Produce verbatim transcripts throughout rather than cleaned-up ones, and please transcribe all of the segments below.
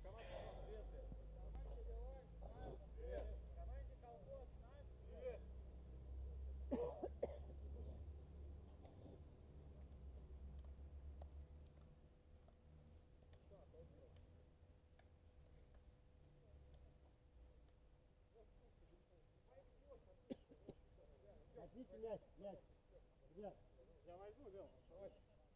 Отвите мяч, мяч. Ребят, я возьму, Лёва. Давай.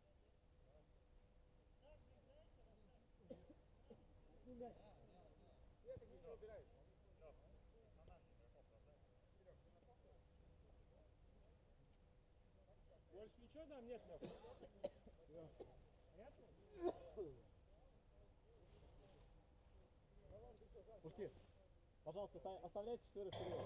Мяч. Света, ничего убираешь. Больше ничего там нет, Лёва? Нет? Пушки, пожалуйста, оставляйте четверых вперед.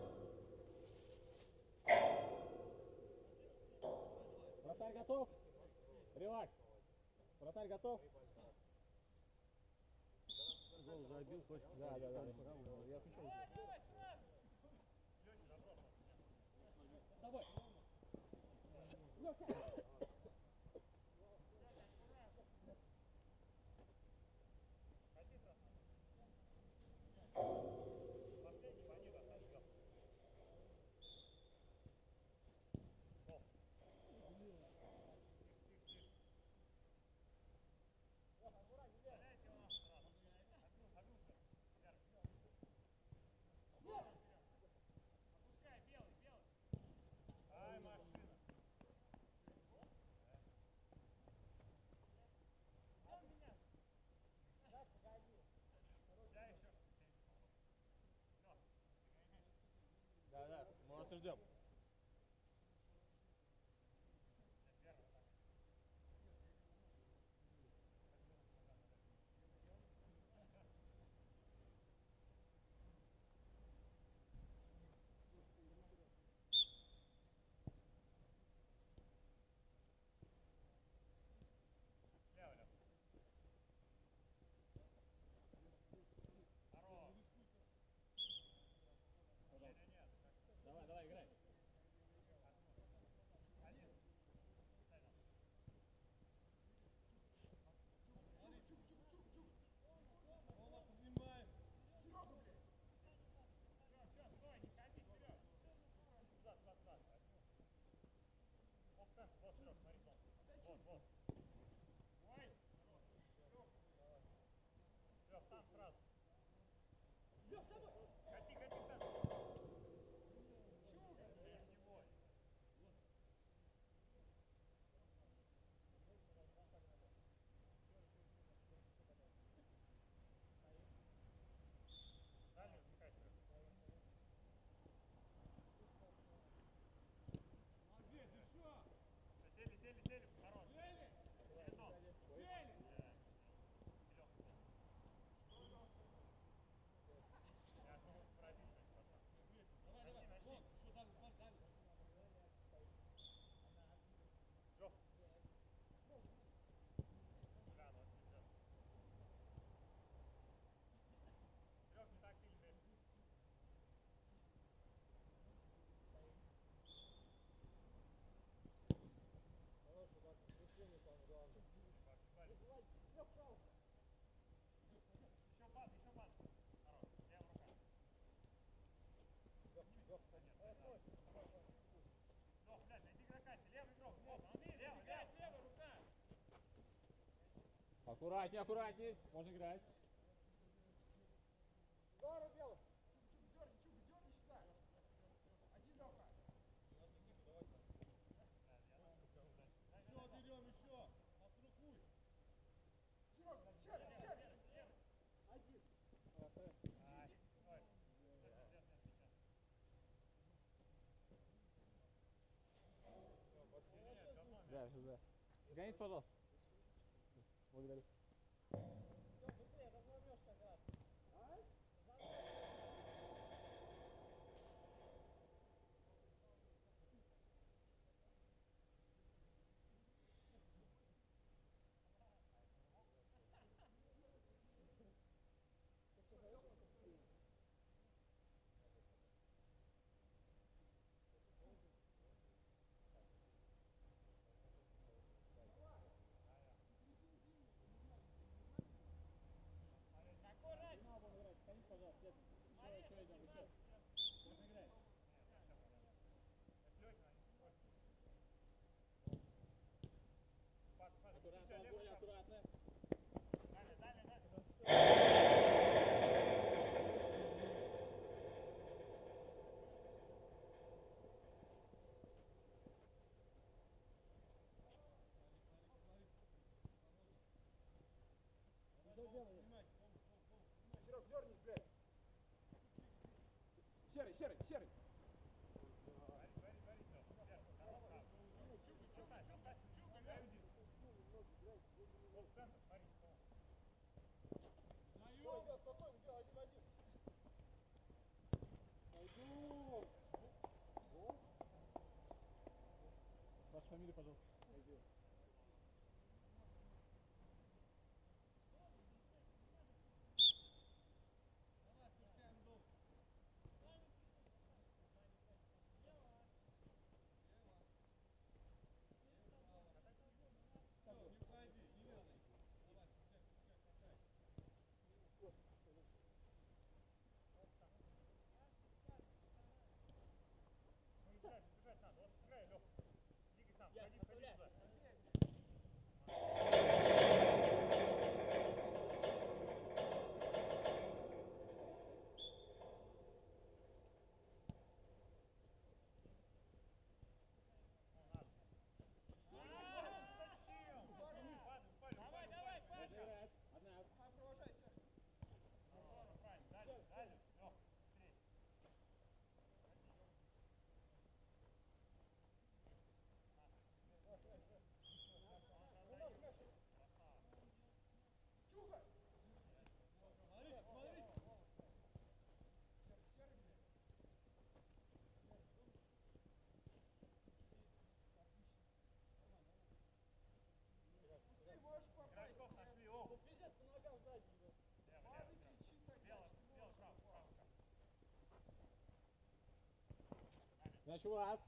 Вратарь готов? Релакс. Вратарь готов? Гол забил, хочешь? Да, да, да. Я отвечаю. С тобой. Да, да, мы вас ждем. Давай, давай, играй. Аккуратнее, аккуратнее. Можно играть. Здорово, Белый. Дерни, Чук, дерни сюда. Один доха. Еще берем, еще. Отрукуй. Серега, сядь, сядь. Один. Да, да. Сгонись, пожалуйста. Благодарю. серый, серый. Идет, спокойно, делай один в один. Пойду. Ваша фамилия, пожалуйста. Пойдем. Значит, у вас.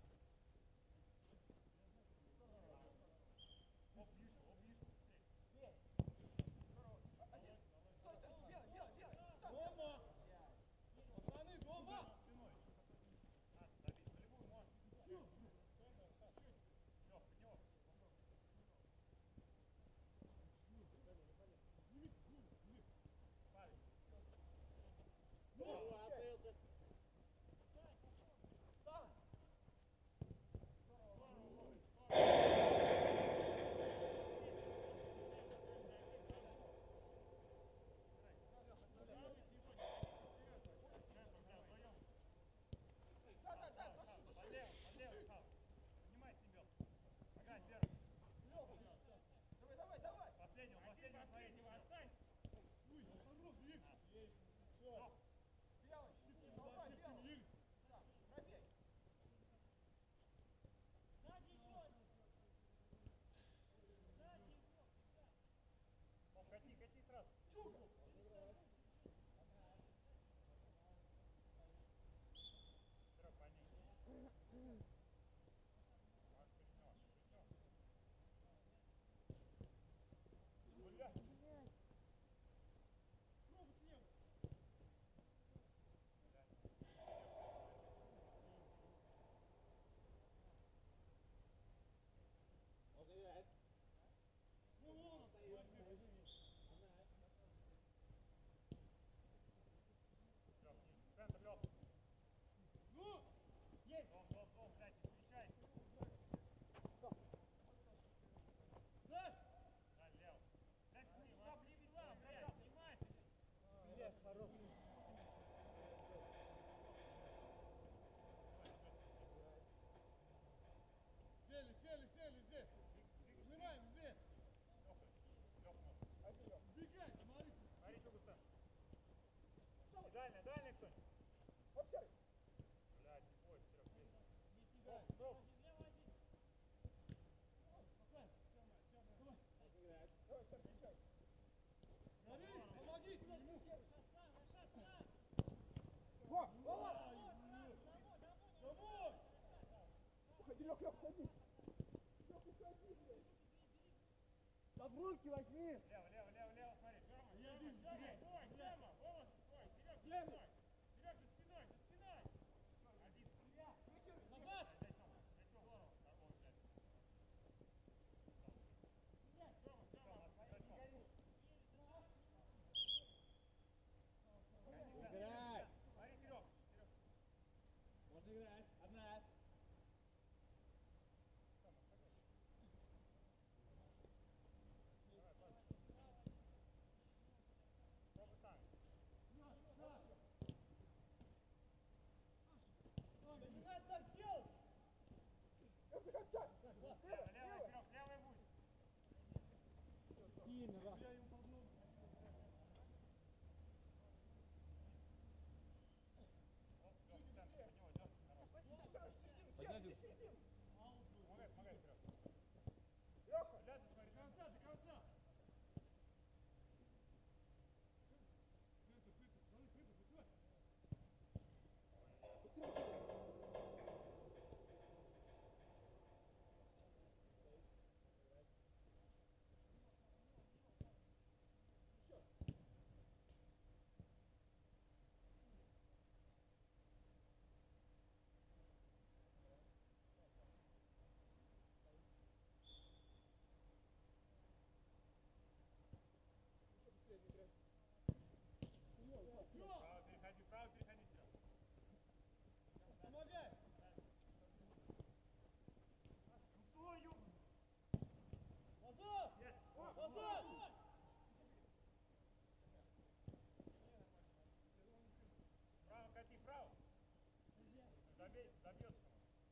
Сели, сели, сели здесь. Снимаем здесь. Убегай, смотри. Смотри, что Густав. Дальняя, дальняя кто-нибудь. Вот серый. Блядь, не бойся, Серег, не тебя. Стоп. Давай, Серый, встречай. Смотри, помогите ему. Во, Вова! Домой! Уходи, Лёх, Лёх, уходи. Лёх, уходи, блядь. Да в руки возьми. Лево, лево, лево, лево, смотри. Я вижу, бегай. Стой, Тёма, Вова, стой. Серег, за спиной. Серег, за спиной, за спиной. Один. Назад. Здорово. Тёма, Тёма, играй. Смотри, Серег. Можно играть. Одна. Давай, пас. Пробуй там.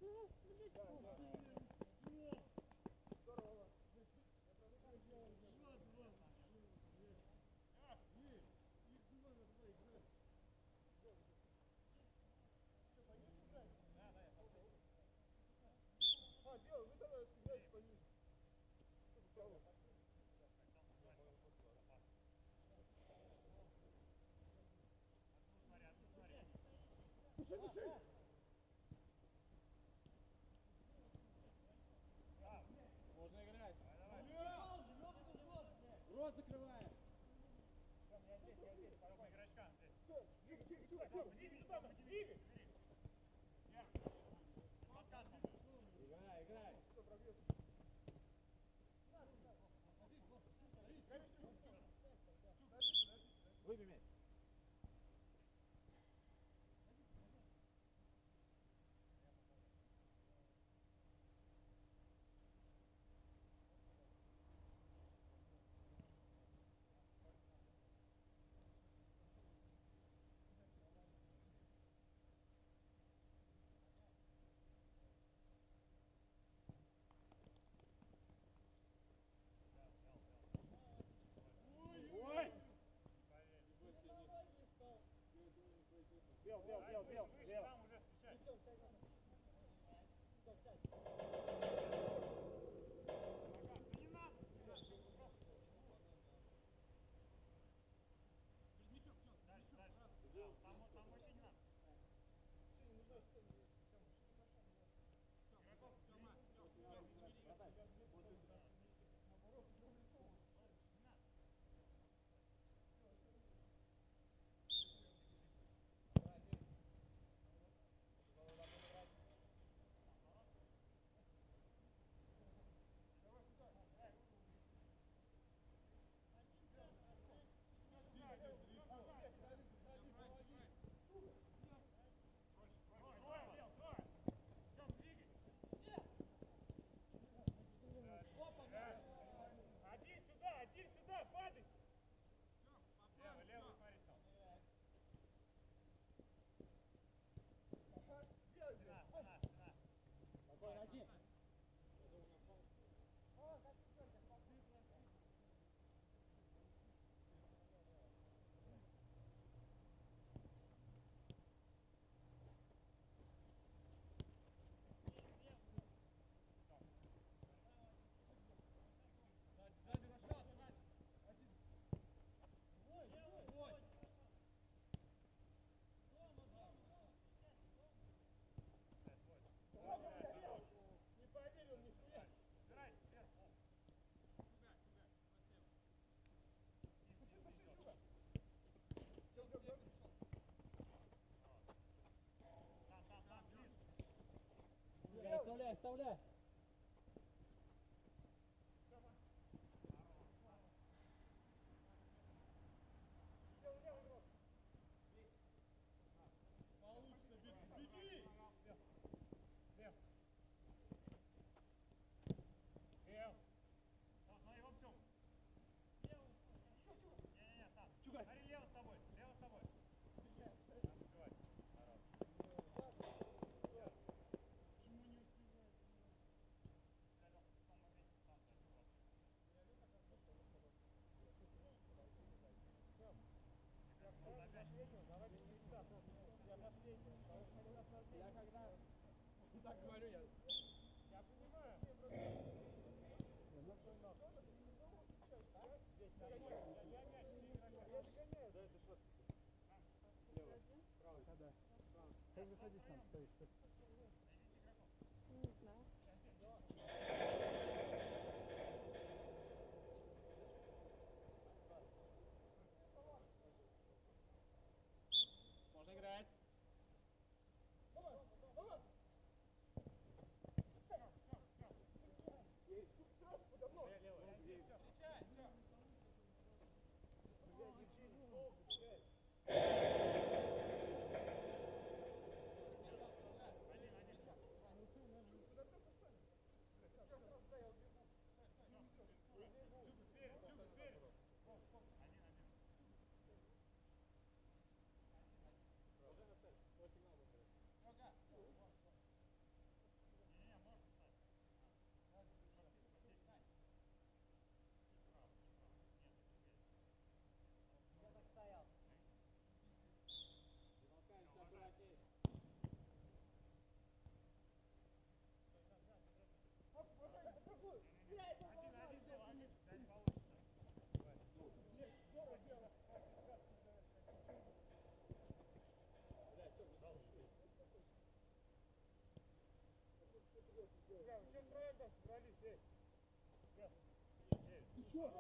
А, делай, вы тогда стреляйте пониже. Души, души! Можно играть. Рот закрываем. Я здесь, я здесь, спокойно. Игрочка здесь. Тихо, тихо, тихо, тихо. Двигай, Степа, двигай. Играй, играй. Выбей мяч. Бел, бел, бел, бел, бел. Там уже встречай. Оставляй, оставляй. Я когда так говорю, я... Я понимаю. Как выходить там стоишь? Не знаю. Можно играть. Что?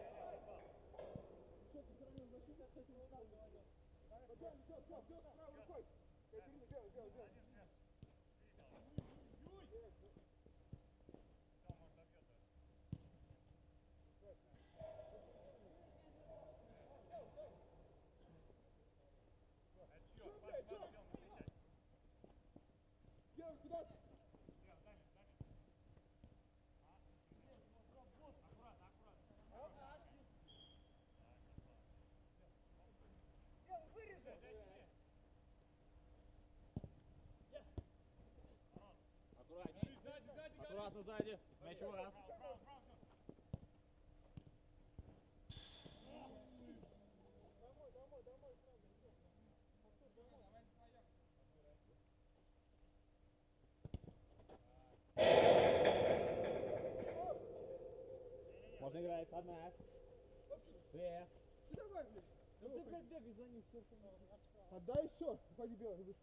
Что ты сравнил защитник с этим ударом? Все, все, все, все, с правой рукой. Катерина, белый, белый, белый. Белый, куда ты? Аккуратней. Аккуратно сзади. Мяч у вас. Домой, домой, домой, сразу. Артур, домой. Можно играть. Одна. Две. Ты давай, блядь. Ну ты, блядь, бегай за ним. Отдай и все. Уходи, белый, выше.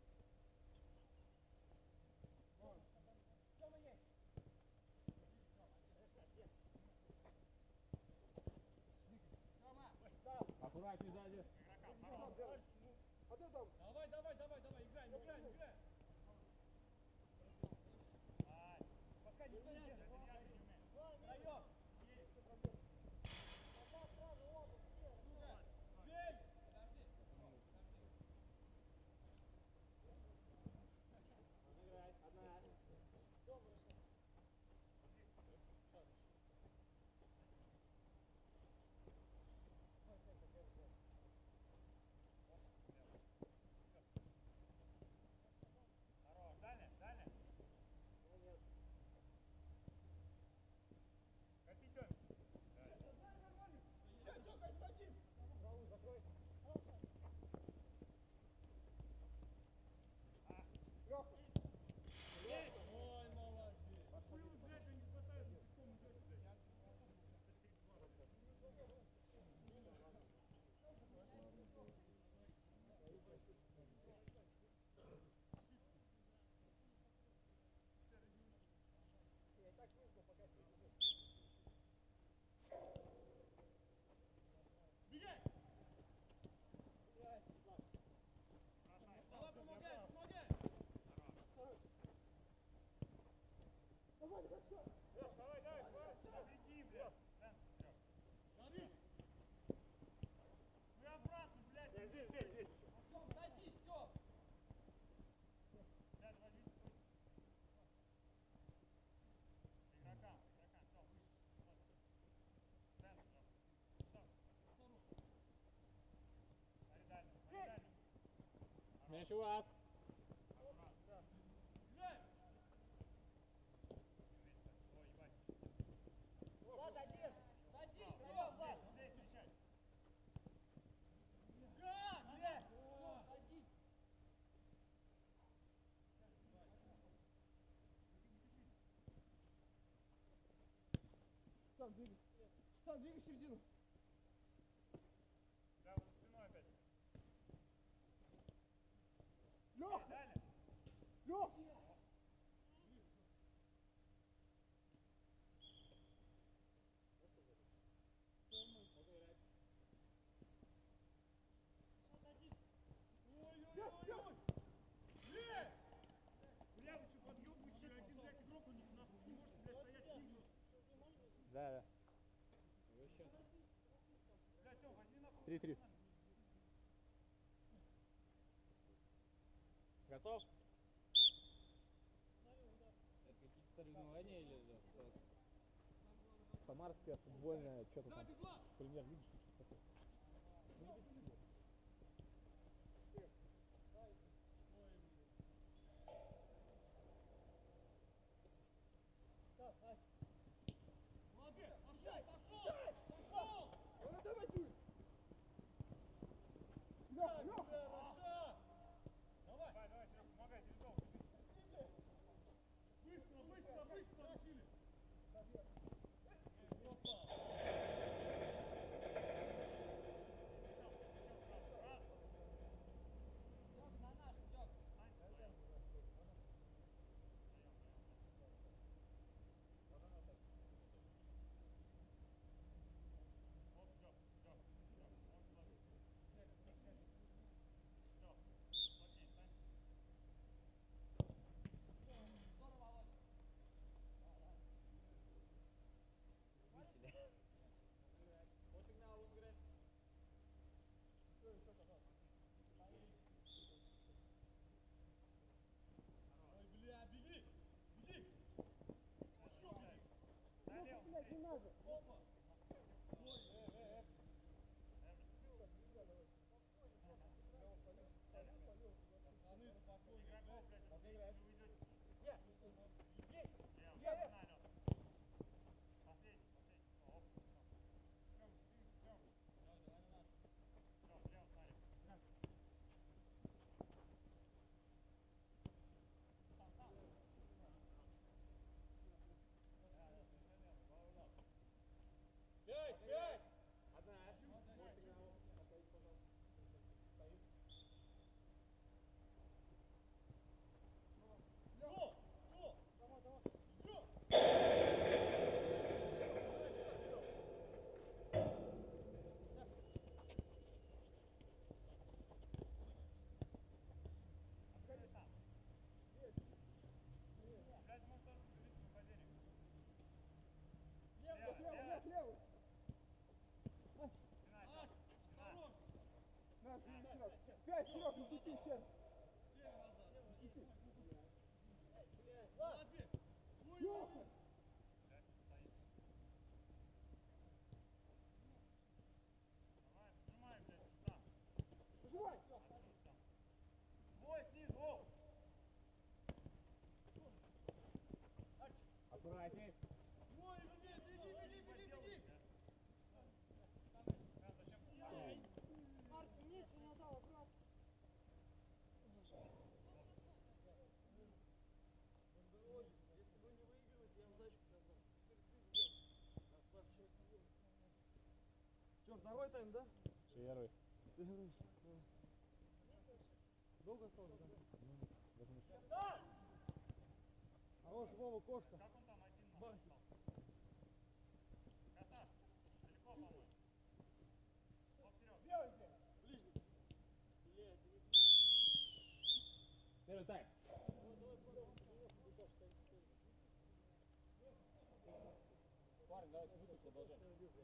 Аккуратней сзади. А ты там? Давай, давай, давай, давай. Играем, играем, играем. Пока не понятно. Втроем. Давай, давай, побеги, блядь. Мы обратно, блядь. Здесь, здесь, здесь. Садись, Стёп! Сядь, возьми. Игрокам, игрокам, все, выше. Центр, стоп. Аридально, аридально. Мяч у вас. Влад, один! Садись, Стёп, Влад! Здесь встречай. Садись! Сам двигай. Сам двигай середину. Да, вот спиной опять. Лёх! Далее. Лёх! Ой-ой-ой-ой! Блядь! Бля, вы что, подъёбываете? Один, блядь, игрок у них нахуй не может, блядь, стоять нигде. Да, да. Блядь, Тём, возьми нахуй. Три-три. Готов? Это какие-то соревнования или просто? Самарская футбольная, что-то там, премьер-лига, что-то такое. Молодец! Пошёл, пошёл! Пошёл! Ну, давай, Юрий! Лёха, Лёха! Хорошо! Давай! Давай, давай, Серёг, помогай, Дерезов. Быстро, быстро, быстро решили! Стёп, на наш, Стёп! надо. Левый. На, Серег. Пять, Серег, не кипи, Серег. Не кипи. Леха. Пожимай. Аккуратней. Что, второй тайм, да? Первый. Первый. Долго осталось, да? Хорош, Вова, кошка. Как он там один на Барсик. остался? Красавчик. Далеко, по-моему. Вот вперед. Белый где? Ближний. Первый тайм. Парень, давайте выйдем, продолжаем.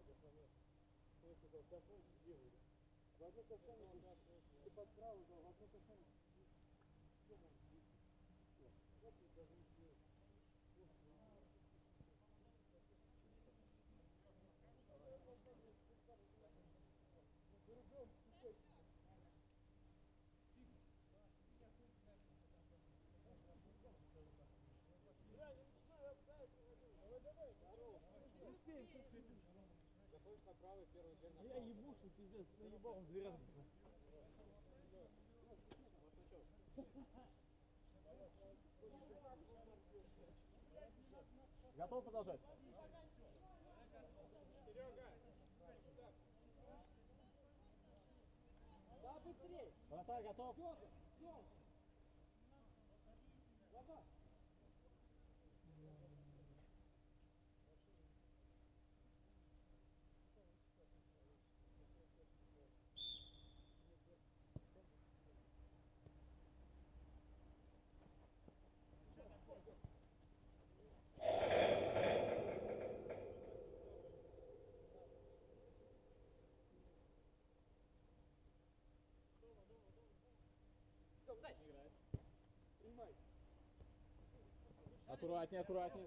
В одно касание ты под правую дал, в одно касание. Заходишь направо, первый дверь направо. Я ебушу, пиздец, кто ебал, он в дверях. Готов продолжать? Да, быстрее! Вратарь готов? Лоба! Принимай. Аккуратнее, аккуратнее.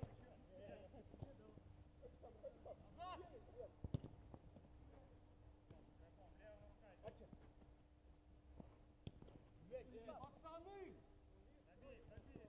Пацаны! Забей, забей.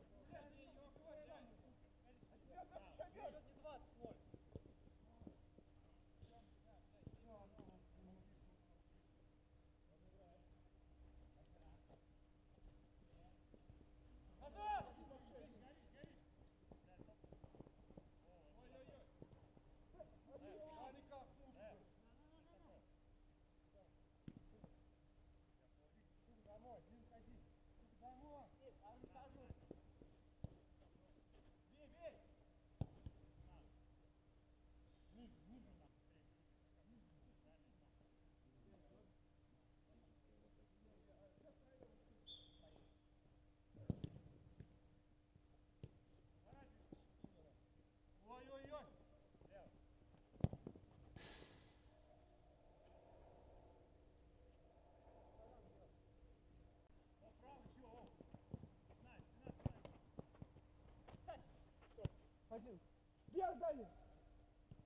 Ой-ой-ой. Один. Вверх дали!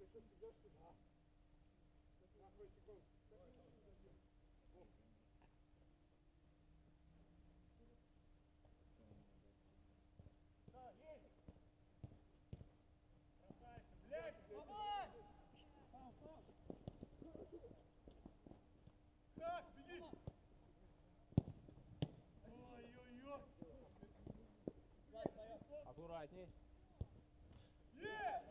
что, сидёшь? Да. Нахуй, секунд. Да, есть! Красавица, блядь! Давай! Сам, сам! Так, беги! Ой-ой-ой! Аккуратней. Есть!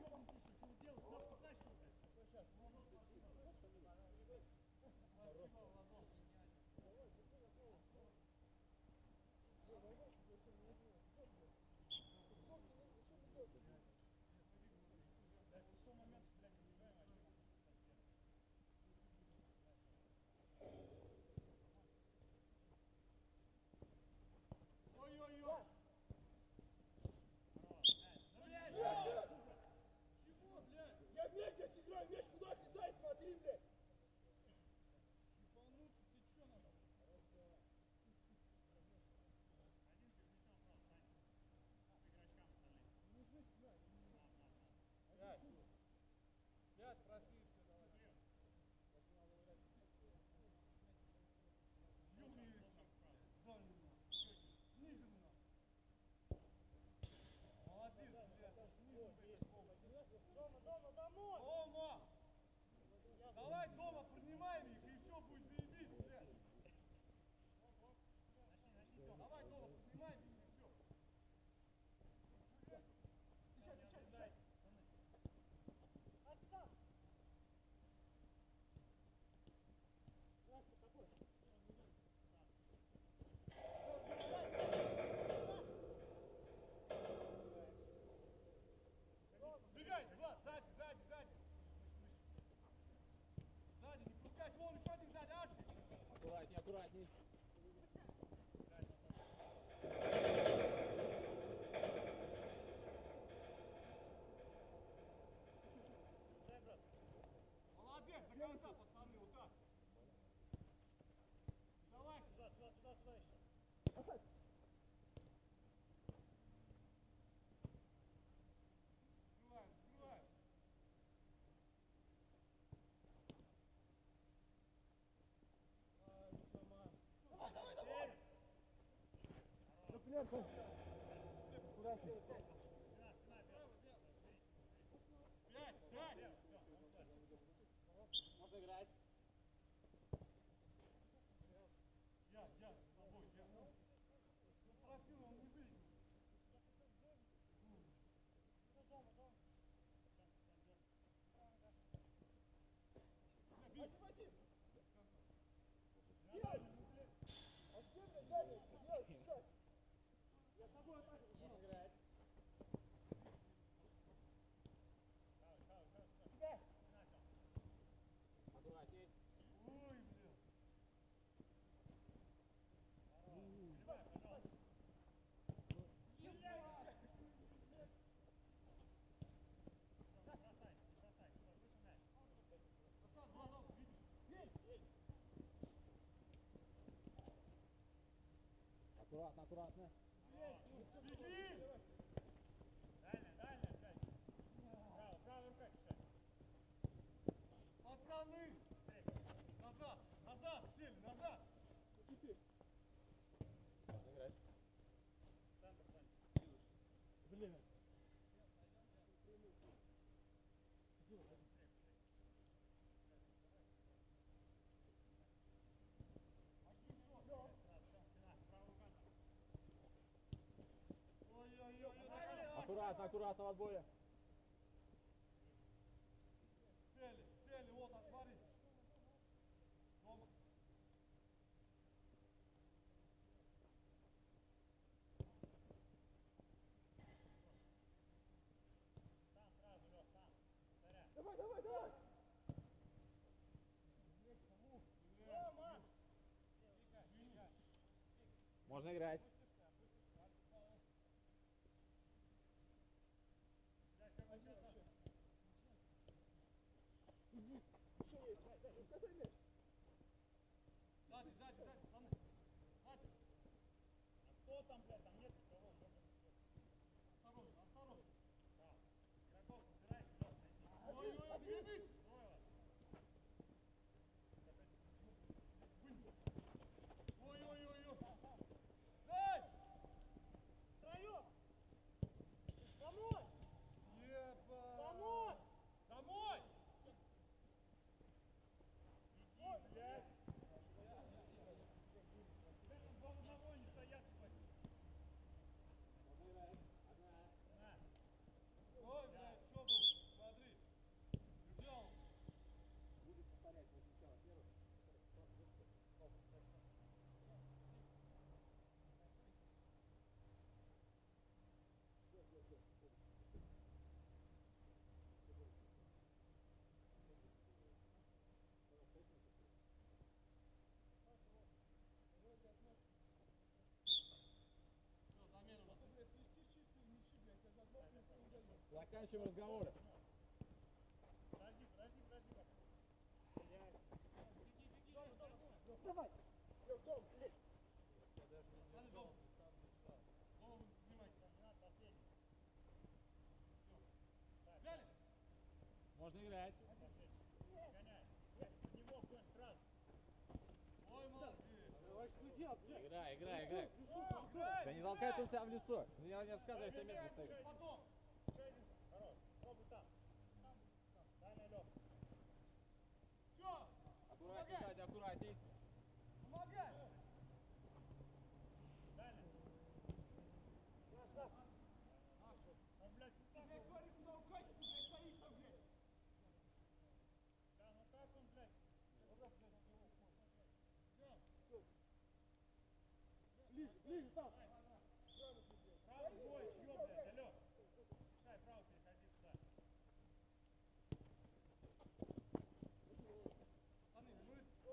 Ой-ой-ой! Я мяч здесь играю, мяч куда кидай, смотри, блядь! Ебануться, ты чё надо? Пять. Пять, прошли, все, давай. Ёбаный, дальний, снизу на. Молодец, блядь, снизу, блядь. Дома, дома, домой! Дома! Давай дома принимаем их, и все будет заебись, блядь. Давай дома принимаем их, и все. Сейчас, сейчас, сейчас. Отстав! Бегай, Влад, сзади, сзади, сзади. Сзади, не пускать, вон еще один сзади, Арчи. Аккуратней, аккуратней. Молодец, до конца, пацаны, вот так. Давай. Сюда, сюда, сюда, сюда еще. Закрываем, закрываем. Давай, давай, давай. Цепляться. Аккуратней. Пять, пять. Можно играть. Я, я, с тобой, я. Ну, просил, он не выйдет. Дома, дома. Один, один. Делай! А где, блядь, дальний? Делай, сейчас. Я с тобой атаку. Можно играть. Тебя. Аккуратней. Ой, блядь. Аккуратно, аккуратно. Беги! Дальняя, дальняя, опять. Право, правая рука кишать. Пацаны! Назад, назад, сели, назад! Теперь. Можно играть. Центр, центр. Блин. Ой-ой-ой, Аккуратно, аккуратно в отборе. сели, сели, вот, отвори. Дома. Сам сразу, Лёш, сам. Повторяй. Давай, давай, давай. Дома. Можно играть. Сзади, сзади, сзади, пацаны. Сзади. А кто там, блядь, там нет никого, ёбаный. Осторожно, осторожно. Да. Игроков собирайся, Лёш, найди. Заканчиваем разговоры. Подожди, подожди, подожди. Давай. Лёг, дом, лезь. Голову снимайте, там не надо, последний. Взяли? Можно играть. Гоняй. На него, Коль, сразу. Ой, молодец. Давай, судья, блядь. Играй, играй, играй. Играй, Да не толкай он тебя в лицо. Не, не рассказывай, если место стоит. потом. Хорош. Пробуй там. Дальше, Лёх. Всё. Аккуратней, Катя, аккуратней. Помогай. Дальше. А, блядь, куда ты? Смотри, куда укатишься, блядь, стоишь там, блядь. Да, ну как он, блядь? Ближе, ближе, там. Право двое, чьё, блядь, алё? Мешай, право переходи туда. Пацаны, мы...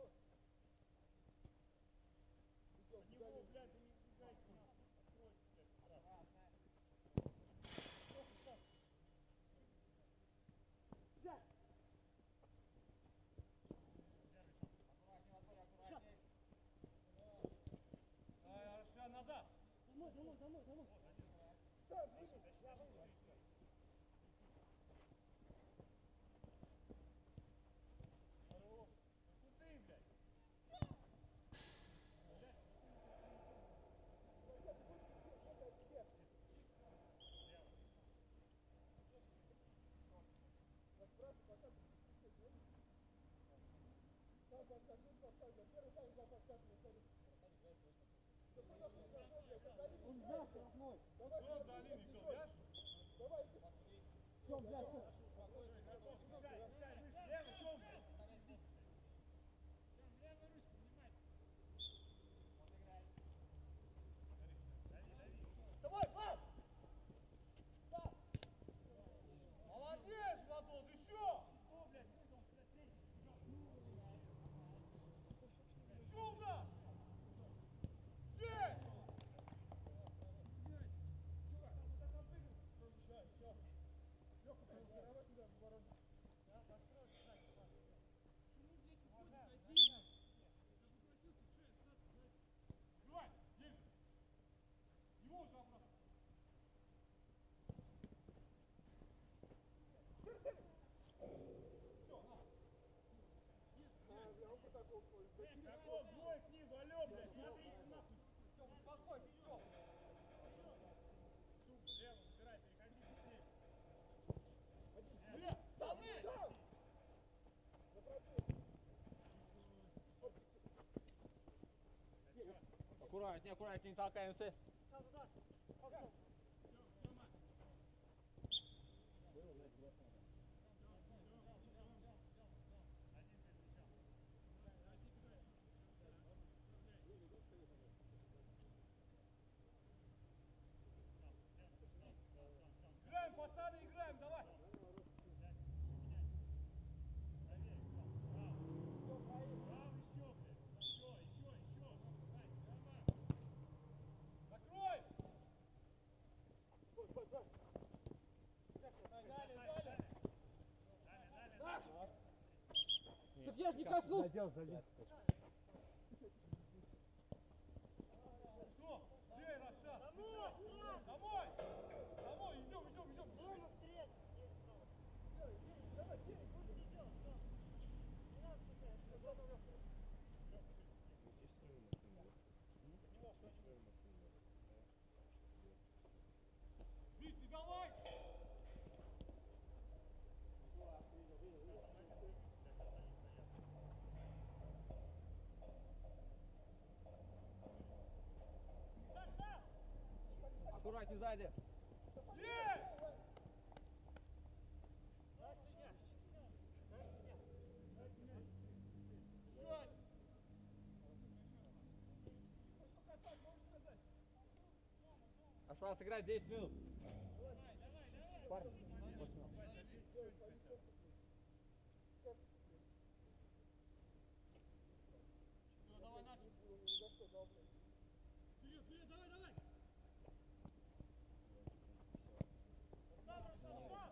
От него, блядь, да не убегайте нахуй. Откройте, блядь, сразу. Взять. Ай, Аршан, назад! Домой, домой, домой, домой. Здорово. Ну ты, блядь. Он взял, родной. Кто за ним идёт, яшь? Всё, блядь, всё. Игроков, мешай, мешай, выше. Левый, Тём, блядь. Тём, левую ручку, внимательно. Дави, дави. Давай, пас! Молодец, Владос, еще! О, блядь, выдал, блядь, третий. Еще удар! Есть! Открывай, есть! Его уже обратно! Каков двое к низу, алё, блядь, смотрите нахуй. Успокойся, всё. Сука, лево, забирай, переходи быстрее. Лев, Саны! Аккуратней, аккуратней, не толкаемся. играем, пацаны, играем, давай. Закрой! Так я ж не коснулся. Задел, задел. Что? Где Раша? Домой! Домой! Домой! Идем, идем, идем! Дома встреч! Давай, Кирик, вот идем, все. Не надо пускай, все, дома. Витя, давай! Аккуратней сзади. Есть! Осталось играть десять минут. Парни, Давай, Натик. Вперед, вперед, давай, давай! Давай, Раша, давай!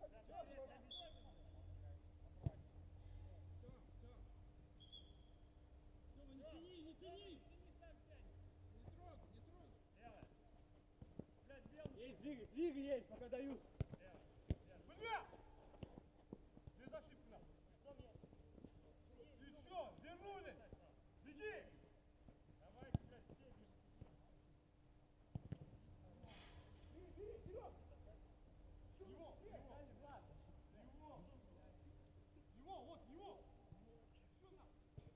Есть двигай, двигай есть, пока дают. Бля! Без ошибки нам. Еще, вернули. Беги. Давай, блядь, все бежи. Бери, бери, вперед! Его, его, его. Его, вот, его. Что нам?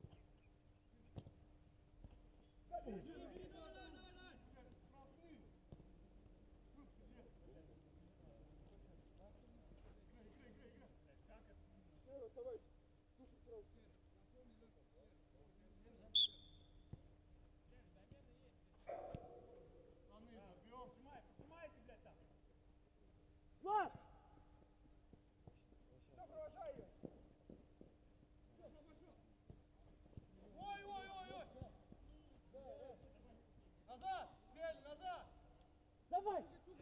Бери, Бери, бери, бери, давай, давай, давай, давай. Блядь, штрафные. Тут где? Играй, играй, играй, играй. Как это? Все, оставайся. Слушай, сразу. Штаны забьем. Снимай, поднимайте, блядь, там. Влад! Все, провожай ее. Ой, ой, ой, ой. Назад, цель, назад. Давай!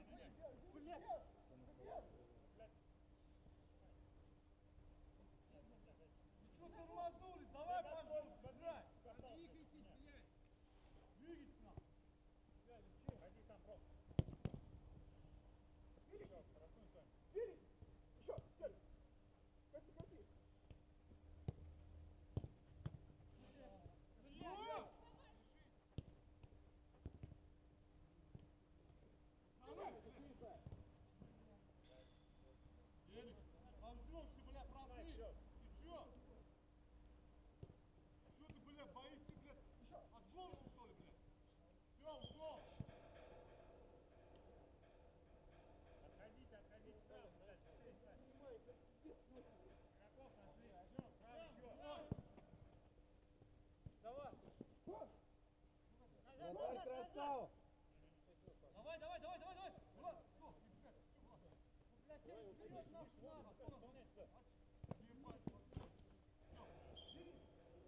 Что тормознулись? Давай, пожалуйста, играй. Двигайтесь нам. Ходи там просто. Бери! Бери! Еще! Цель! Кати, кати! Ну! Едем. Ползёшь ты, бля, правый. Ты чё? Чё ты, бля, боишься, блядь? Еще! Отжёшься, что ли, блядь? Всё, ушел. Отходите, отходите. Сразу, блядь, быстрее, Снимай, как пиздец, нахуй. игроков нашли. Всё, правый, чё? Давай! Вратарь красава! Давай, давай, давай, давай, давай. Влад, что? Блядь, вперёд, нахуй, надо. Ебать, вот. Всё, бери.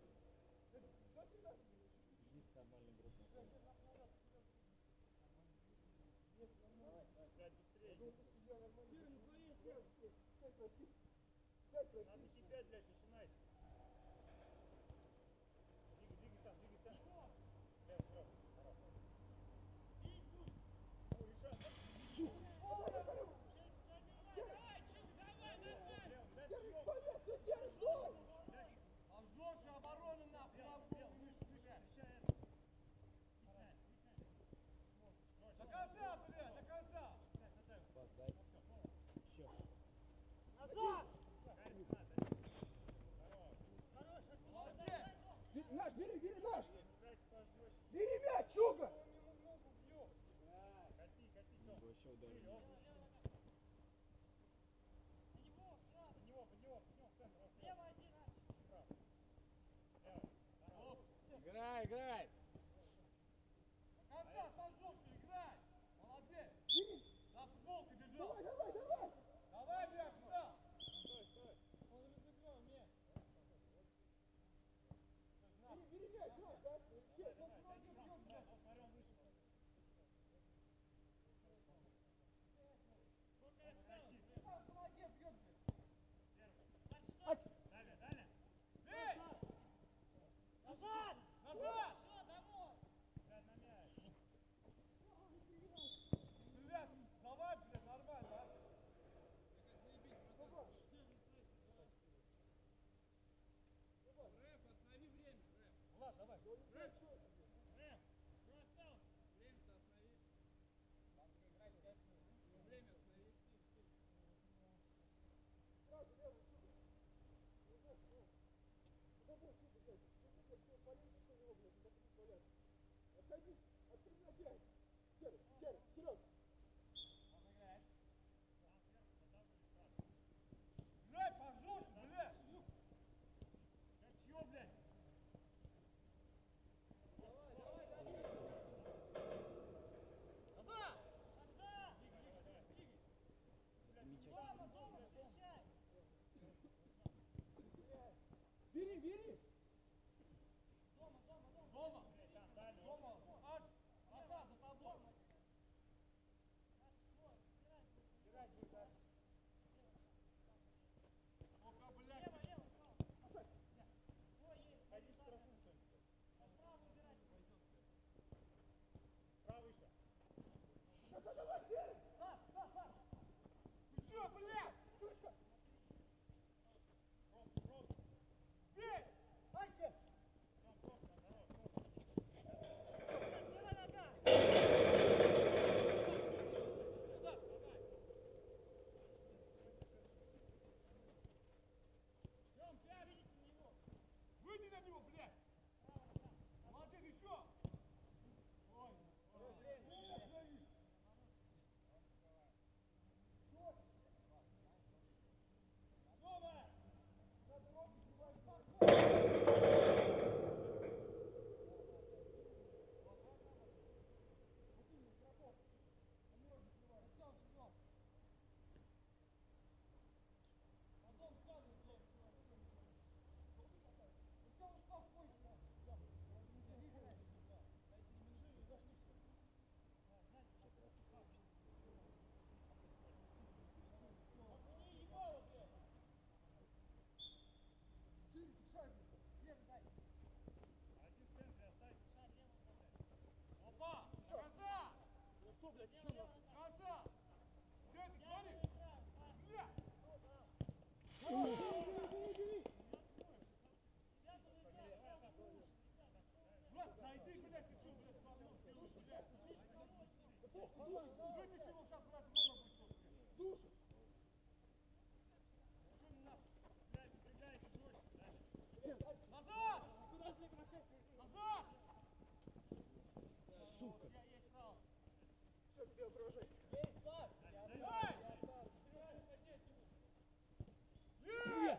Здесь нормальный игрок. Блядь, быстрее. Надо идти пять, блядь, начинайте. Двигай, двигай там, двигай там. Лев, лев, хорош. О, Ишан, обжёшь оборону нахуй, лев, выше, выше. До конца, блядь, до конца. Пас дай. Еще. Назад! Молодец. Бери, наш, бери, бери, наш! Играйте пожестче. Бери мяч, Чука! Ногу бьёт. Кати, кати, Тём. Вообще ударил. Под него, под него, под него, в центр. Лево один. Право. Лево. Хорош. Играй, играй! До конца, пожалуйста, играй. Молодец. Бери! За футболку держал. Давай, давай, давай! Давай, блядь, сюда. Стой, стой! Он разыграл мяч. Бери, бери мяч, наш, да? Честно. Давай, дойди, Брам, Брам, вот смотри, он вышел. Молодец, бьет, блядь. Ась! Далее, далее. Эй! Назад! Назад! Блядь, на мяч. Блядь, давай, блядь, нормально, а? Влад, давай. Рэп. Рэп. Что осталось? Время-то останови. Надо играть пять минут. Время останови. Сразу левый, Чука. Ну, да, ну. Куда будет, Чука, блядь? Чука, блядь, всё, полезешь на него, блядь, не будешь валяться. Отходи, отходи опять. Серый, Серый, вперед! Можно играть. Играй, пожалуйста, блядь. Да чё, блядь? Назад! Назад! Двигай, давай, двигай. Дома, дома, встречай. Бери, бери! Дома, дома, дома. Дома. Дома. А, назад, за тобой. Влад, зайди, блядь, ты что, блядь, славил, душ, блядь. Вытащи его сейчас, брат, ровно будет все, блядь. Душ. Что нахуй? Блядь, убегайте, душ. Назад! Назад! Сука! Все, тебе угрожает. Есть, Слав! Дай! Нет!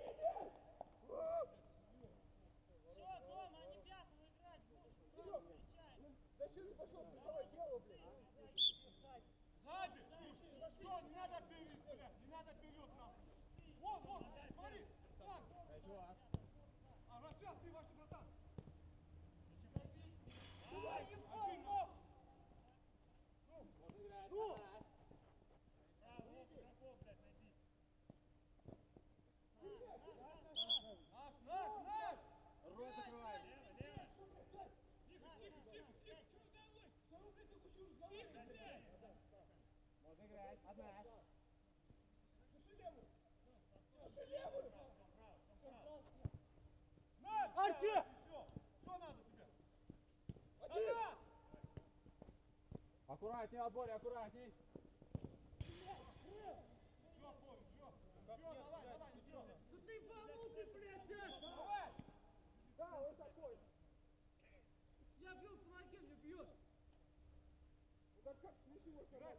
Все, дома, они пятого играть будут. Всё, встречай. Зачем ты пошел стартовать дело, блядь? Сзади! Все, не надо вперед, блядь, не надо вперед, нахуй. Вон, вон, смотри, так. А, Рашид, ты ваш братан. Давай, ебал, ног! Ну! Наш, наш, наш! Рот закрывай! Можно играть. Одна. Арти! Что надо тебе? Один! Аккуратней, отборе, аккуратней. Чё, Борь, чё? Чё, давай, давай, ничего. Ну ты ебанутый, блядь! Давай! Да, он такой. Я бью по ноге, мне бьет! Ну так как ничего, играть?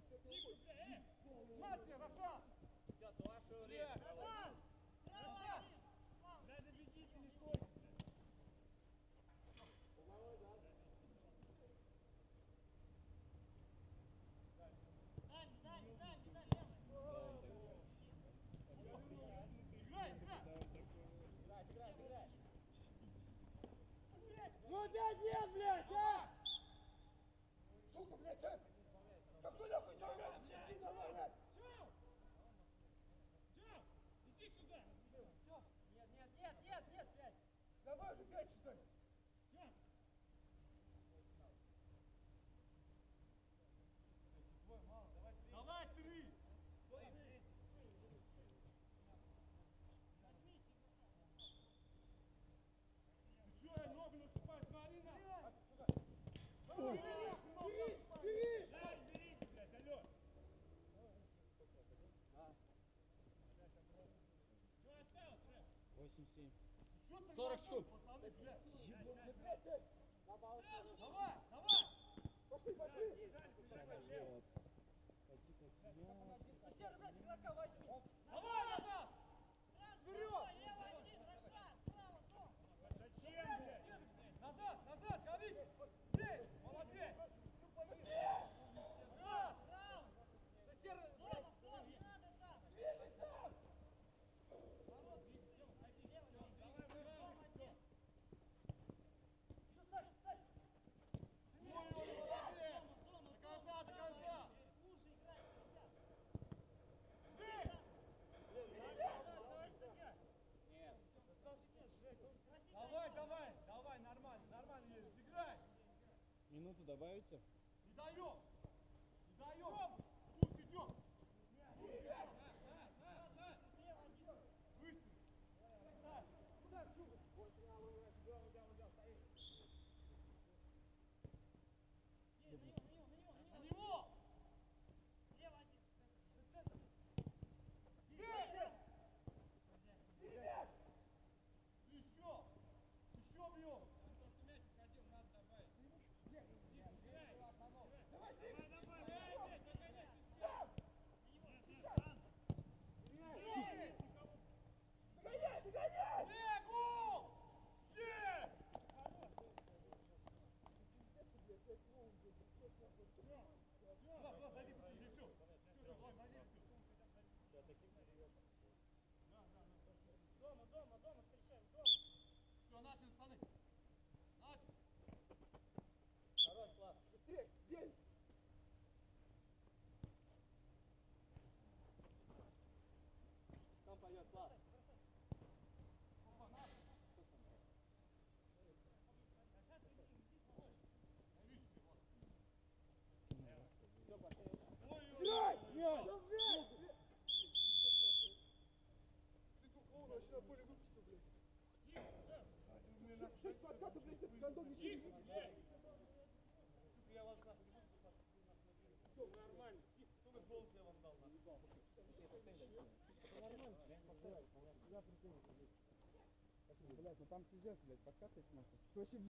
Смотри, Раша! Сейчас ваше время! Давай! Право! Даже бегите, не стойте. Дай, дай, дай, дай, левый. Играй, играй! Играть, играть, играть! Ну опять нет, блядь, а! Сука, блядь, а! Какой нахуй дергаешь, блядь, иди давай, блядь! Иди сюда. Нет, нет, нет, нет, нет, блядь! Давай же, пять, что ли? Давай три! Ты чё, я ногу наступаю, смотри нахуй! Давай, бери, бери! Дай, берите, блядь, алло! Восемь, семь. Чё ты сорок нахуй, секунд. пацаны, блядь? Давай, Давай, давай! Пошли, пошли! Сейчас нажрется. Ходи, ходи. Ну серый, блядь, игрока возьми! Давай, назад! Вперед! Лево один, Раша, справа, дом. Зачем, блядь? Назад, назад, гони! Бей! Молодец! Раз! Право. Да серый, Дома, блядь! Слав, не надо там. Ворот, лево, один, дом один. Еще ставь, ставь! Ой, ой, молодец! До конца, до конца! Лучше играть, ребят. Бей! Давай, давай, давай, нормально, нормально едешь, играй! Минуту добавите? Не даем! Не даем! Пусть идем! Быстро! На него! Лево один. Бей! Еще! Еще бьем! Давай, давай, давай! Догоняй, догоняй! Бегу! Есть! Влад, Влад, зайди посюда, все. Все, все, Влад, зайди, все. Дома, дома, дома, встречаем, дома. Все, начали, пацаны. Начали. Хорош, Слав! Быстрее, бей! Там пойдет, Слав! Опа, на. Я вижу, ты, Влад. Все, пошли! Ой, ой, ой, ой, ой. Вася, Антон, ничего не видишь? Я вас нахуй не буду спасать. Все нормально. Кто бы гол я вам дал? Блять, ну там пиздец, блядь, подкатывать нахуй. Вообще